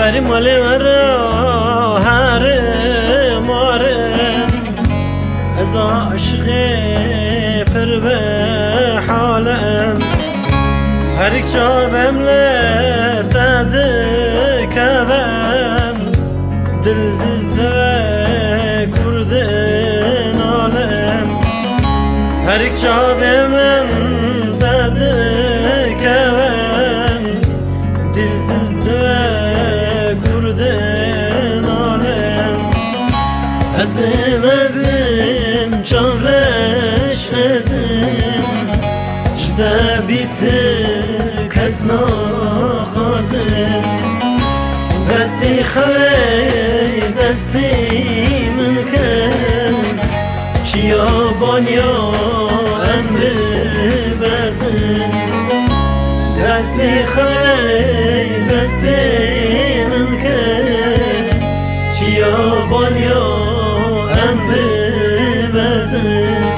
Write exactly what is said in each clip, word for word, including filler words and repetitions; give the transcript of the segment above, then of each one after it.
بری مالی مرا هرم آرم از عشق پر به حالم هر یک جاوم لدد کبم دل زیزده کردن عالم هر یک جاوم لدد کبم دل زیزده کردن عالم ازم ازم چارش ازم جده بیتر کس نخوازم دستی خلی دستی من کن چیا بانیا ام ببزم دستی خلی دستی من کن چیا بانیا ام ببزم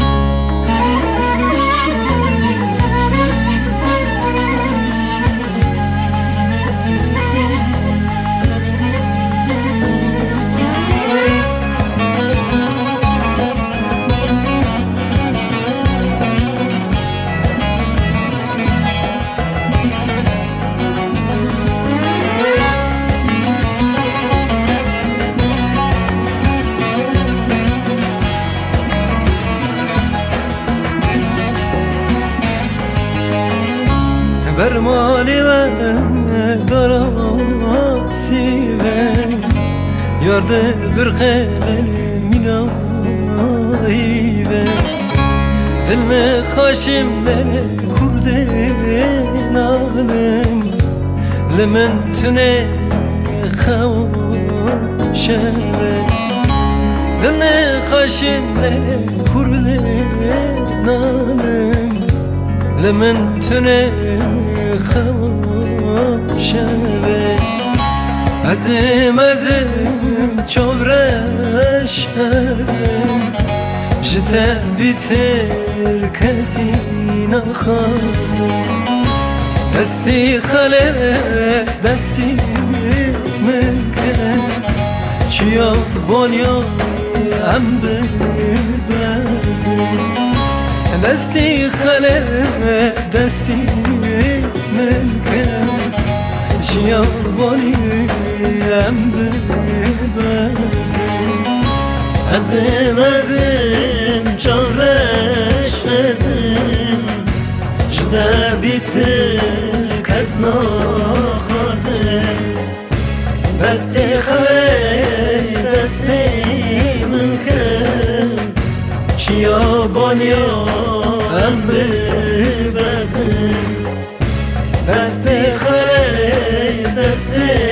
بر مالی و دراسی و یارده بر خیلی مینایی و دل خاشم من کرده نالم لمن تونه خوشم دل خاشم من کرده نالم لمن تونه خوشبه ازم ازم چورش ازم جته بیتر کسی نخوازم دستی خاله دستی من کن چیا بانیا هم ببزم دستی خاله دستی من کن چیا بانیم ببزم ازم ازم چارش ازم جده بیتر کس نخوازم دستی خاله دستی من کن چیا بانیا ام ببزم دستی خیلی دستی